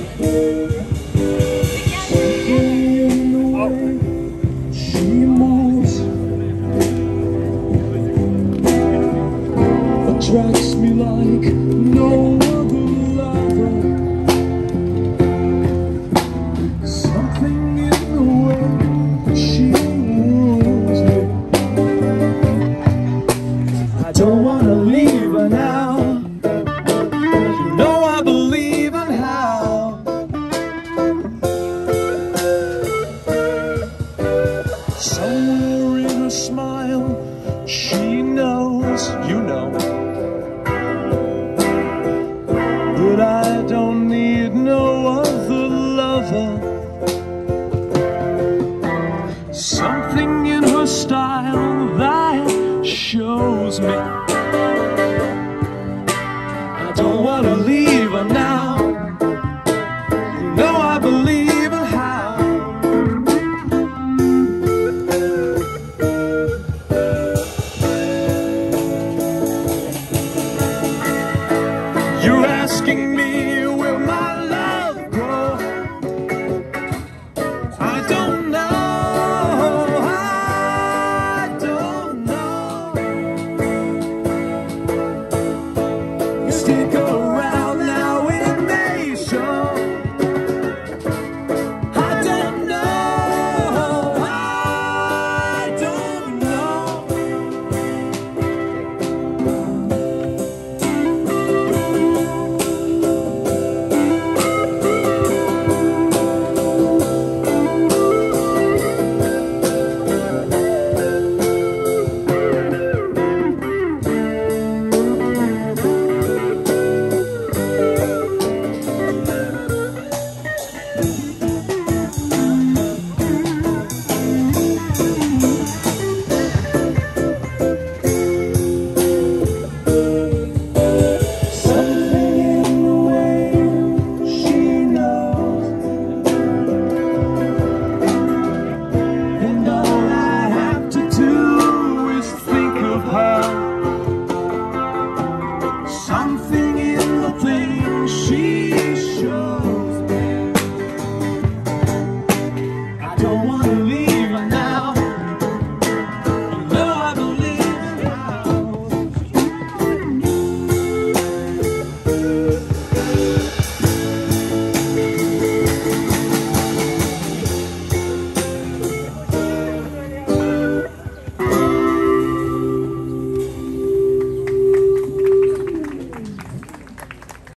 In the way she moves attracts me like no other lover. Something in the way she moves me. I don't wanna leave her now. You know I believe in how. Somewhere in her smile, she knows, you know, that I don't need no other lover.